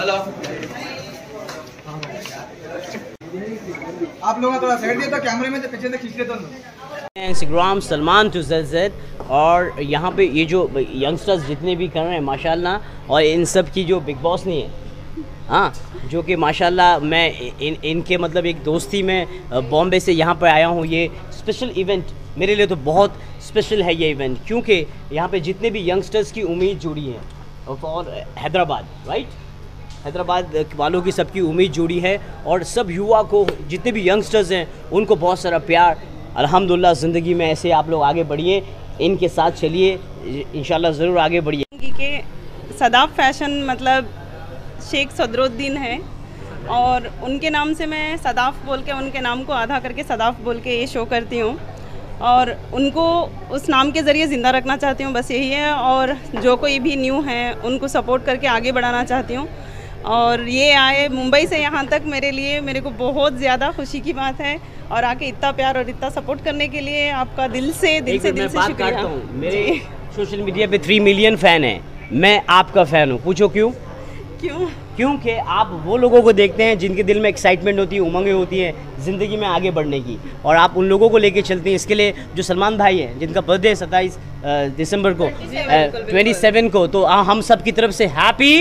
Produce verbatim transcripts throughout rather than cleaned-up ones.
आप लोग थोड़ा साइड दिया तो कैमरे में तो पीछे से खींच लेते हैं। Instagram Salman two Z Z, और यहाँ पे ये जो यंगस्टर्स जितने भी कर रहे हैं माशाल्लाह, और इन सब की जो बिग बॉस नहीं है, हाँ, जो कि माशाल्लाह मैं इन इनके मतलब एक दोस्ती में बॉम्बे से यहाँ पर आया हूँ। ये स्पेशल इवेंट मेरे लिए तो बहुत स्पेशल है ये इवेंट, क्योंकि यहाँ पे जितने भी यंगस्टर्स की उम्मीद जुड़ी है, और हैदराबाद राइट हैदराबाद वालों की सबकी उम्मीद जुड़ी है, और सब युवा को जितने भी यंगस्टर्स हैं उनको बहुत सारा प्यार। अल्हम्दुलिल्लाह ज़िंदगी में ऐसे आप लोग आगे बढ़िए, इनके साथ चलिए, इंशाल्लाह ज़रूर आगे बढ़िए। के सदाफ फैशन मतलब शेख सदरुद्दीन है, और उनके नाम से मैं सदाफ बोल के, उनके नाम को आधा करके सदाफ बोल के ये शो करती हूँ, और उनको उस नाम के ज़रिए ज़िंदा रखना चाहती हूँ, बस यही है। और जो कोई भी न्यू हैं उनको सपोर्ट करके आगे बढ़ाना चाहती हूँ। और ये आए मुंबई से यहाँ तक मेरे लिए, मेरे को बहुत ज़्यादा खुशी की बात है, और आके इतना प्यार और इतना सपोर्ट करने के लिए आपका दिल से दिल से दिल से शुक्रिया। मेरे सोशल मीडिया पे थ्री मिलियन फ़ैन हैं, मैं आपका फ़ैन हूँ। पूछो क्यों? क्यों? क्योंकि आप वो लोगों को देखते हैं जिनके दिल में एक्साइटमेंट होती है, उमंगें होती हैं ज़िंदगी में आगे बढ़ने की, और आप उन लोगों को लेके चलते हैं। इसके लिए जो सलमान भाई हैं, जिनका बर्थडे है सत्ताईस दिसंबर को, ट्वेंटी सेवन को, तो हम सब की तरफ से हैप्पी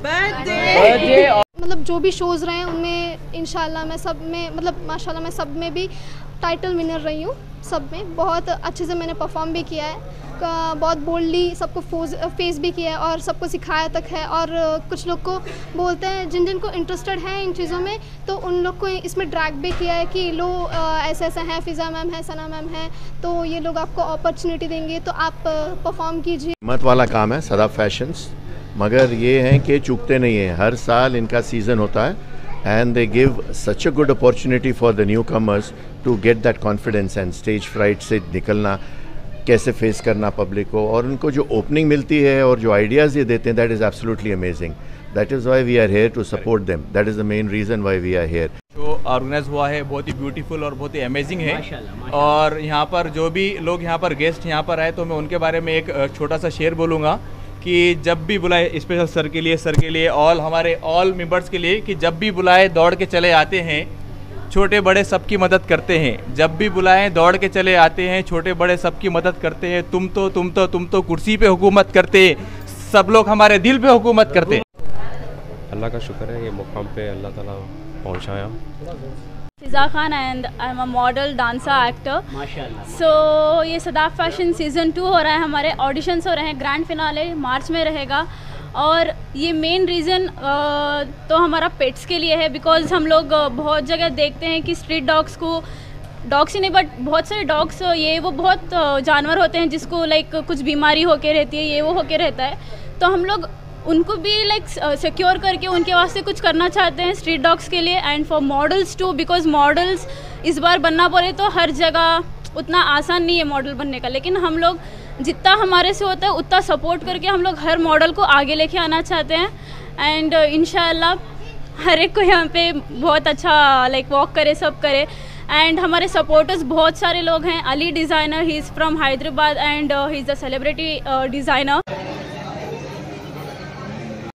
बर्थडे। मतलब जो भी शोज़ रहे हैं उनमें इंशाल्लाह मैं सब में, मतलब माशाल्लाह मैं सब में भी टाइटल विनर रही हूँ। सब में बहुत अच्छे से मैंने परफॉर्म भी किया है, बहुत बोल्डली सबको फेस भी किया है, और सबको सिखाया तक है। और कुछ लोग को बोलते हैं, जिन जिन को इंटरेस्टेड हैं इन चीज़ों में, तो उन लोग को इसमें ड्रैग भी किया है कि लो ऐसे ऐसे हैं, फ़िज़ा मैम है, सना मैम है, तो ये लोग आपको अपॉर्चुनिटी देंगे, तो आप परफॉर्म कीजिए। हिम्मत वाला काम है सदाफ फैशंस, मगर ये हैं कि चूकते नहीं हैं। हर साल इनका सीज़न होता है, and they give such a good opportunity for the newcomers to get that confidence and stage fright से निकलना, कैसे फेस करना पब्लिक को, और उनको जो ओपनिंग मिलती है और जो आइडियाज़ ये देते हैं, that is absolutely amazing. That is why we are here to support them, that is the main reason why we are here. जो ऑर्गेनाइज हुआ है बहुत ही ब्यूटीफुल और बहुत ही अमेजिंग है, और यहाँ पर जो भी लोग यहाँ पर गेस्ट यहाँ पर आए, तो मैं उनके बारे में एक छोटा सा शेर बोलूँगा कि जब भी बुलाए, स्पेशल सर के लिए, सर के लिए, ऑल हमारे ऑल मेंबर्स के लिए, कि जब भी बुलाए दौड़ के चले आते हैं, छोटे बड़े सबकी मदद करते हैं। जब भी बुलाएं दौड़ के चले आते हैं, छोटे बड़े सबकी मदद करते हैं। तुम तो तुम तो तुम तो कुर्सी पे हुकूमत करते, सब लोग हमारे दिल पे हुकूमत करते। अल्लाह का शुक्र है ये मुकाम पे अल्लाह ताला पहुंचाया। Fiza Khan and I am a model, dancer, actor. माशाल्लाह। सो ये सदाफ फैशन सीज़न टू हो रहा है, हमारे ऑडिशंस हो रहे हैं, ग्रैंड फिनाले मार्च में रहेगा। और ये मेन रीज़न तो हमारा पेट्स के लिए है, बिकॉज़ हम लोग बहुत जगह देखते हैं कि स्ट्रीट डॉग्स को, डॉग्स ही नहीं बट बहुत सारे डॉग्स ये वो बहुत जानवर होते हैं जिसको लाइक कुछ बीमारी होके रहती है, ये वो होके रहता है, तो हम लोग उनको भी लाइक सिक्योर करके उनके वास्ते कुछ करना चाहते हैं स्ट्रीट डॉग्स के लिए। And for models too, because models इस बार बनना पड़े तो हर जगह उतना आसान नहीं है मॉडल बनने का, लेकिन हम लोग जितना हमारे से होता है उतना सपोर्ट करके हम लोग हर मॉडल को आगे लेके आना चाहते हैं। एंड इंशाल्लाह हर एक को यहाँ पे बहुत अच्छा लाइक वॉक करे, सब करे। एंड हमारे सपोर्टर्स बहुत सारे लोग हैं। Ali designer, he is from Hyderabad and he is a celebrity designer.